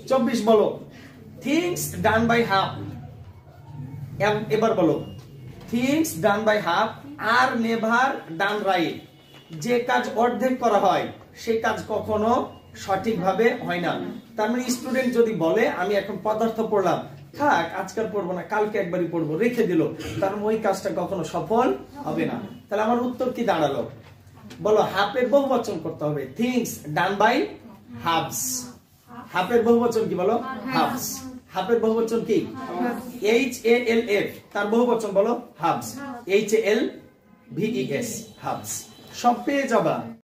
24 বলো things done by half. এবার বলো things done by half are never done right. যে কাজ অর্ধেক করা হয় সেই কাজ কখনো সঠিকভাবে হয় না। তার মানে স্টুডেন্ট যদি বলে আমি এখন পদার্থ পড়লাম, থাক আজকাল পড়বো না, কালকে একবারই পড়বো, রেখে দিল, তার ওই কাজটা কখনো সফল হবে না। তাহলে আমার উত্তর কি দাঁড়ালো? বলো হাফের বহুবচন করতে হবে, থিংস ডান বাই হাফস। হাফের বহুবচন কি বলো? হাফস। হাফের বহুবচন কি? HALF। তার বহুবচন বলো হাফস, HALVES, হাফস। সব পেয়ে যাবা।